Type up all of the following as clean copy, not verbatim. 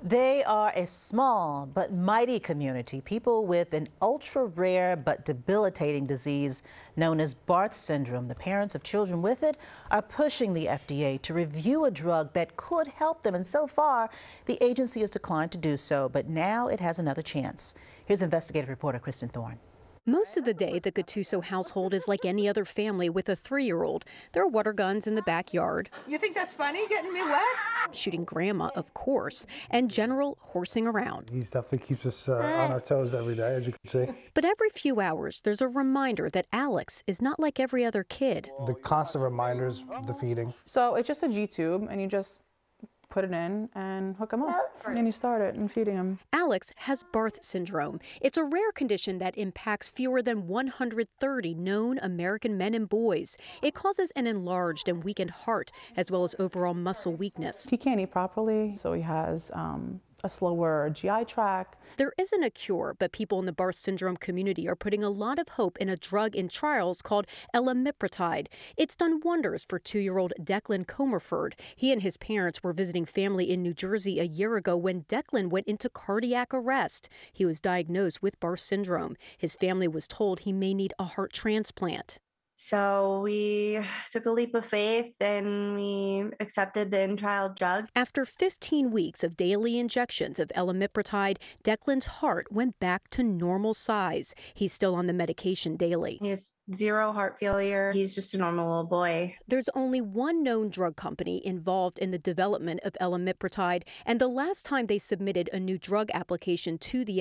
They are a small but mighty community, people with an ultra-rare but debilitating disease known as Barth syndrome. The parents of children with it are pushing the FDA to review a drug that could help them, and so far, the agency has declined to do so, but now it has another chance. Here's investigative reporter Kristen Thorne. Most of the day, the Gattuso household is like any other family with a 3-year-old. There are water guns in the backyard. You think that's funny, getting me wet? Shooting grandma, of course, and General horsing around. He definitely keeps us on our toes every day, as you can see. But every few hours, there's a reminder that Alex is not like every other kid. The constant reminders, the feeding. So it's just a G-tube, and you just put it in and hook him up. And you start it and feeding him. Alex has Barth syndrome. It's a rare condition that impacts fewer than 130 known American men and boys. It causes an enlarged and weakened heart, as well as overall muscle weakness. He can't eat properly, so he has a slower GI tract. There isn't a cure, but people in the Barth syndrome community are putting a lot of hope in a drug in trials called elimipritide. It's done wonders for 2-year-old Declan Comerford. He and his parents were visiting family in New Jersey a year ago when Declan went into cardiac arrest. He was diagnosed with Barth syndrome. His family was told he may need a heart transplant. So we took a leap of faith and we accepted the in-trial drug. After 15 weeks of daily injections of elimipritide, Declan's heart went back to normal size. He's still on the medication daily. He has 0 heart failure. He's just a normal little boy. There's only one known drug company involved in the development of elimipritide, and the last time they submitted a new drug application to the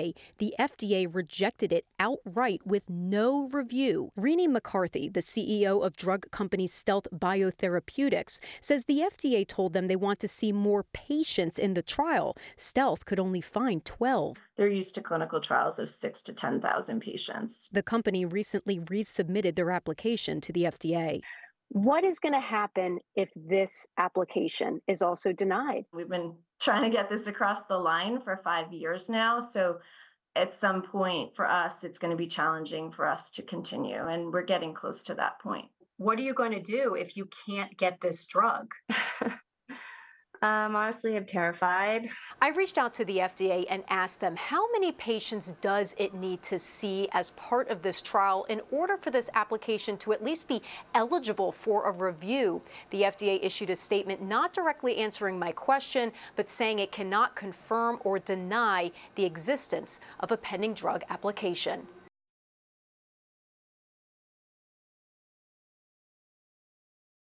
FDA rejected it outright with no review. Renee McCarthy, the CEO of drug company Stealth Biotherapeutics, says the FDA told them they want to see more patients in the trial. Stealth could only find 12. They're used to clinical trials of 6,000 to 10,000 patients. The company recently resubmitted their application to the FDA. What is going to happen if this application is also denied? We've been trying to get this across the line for 5 years now, so at some point for us, it's going to be challenging for us to continue, and we're getting close to that point. What are you going to do if you can't get this drug? Honestly, I'm terrified. I reached out to the FDA and asked them how many patients does it need to see as part of this trial in order for this application to at least be eligible for a review. The FDA issued a statement not directly answering my question, but saying it cannot confirm or deny the existence of a pending drug application.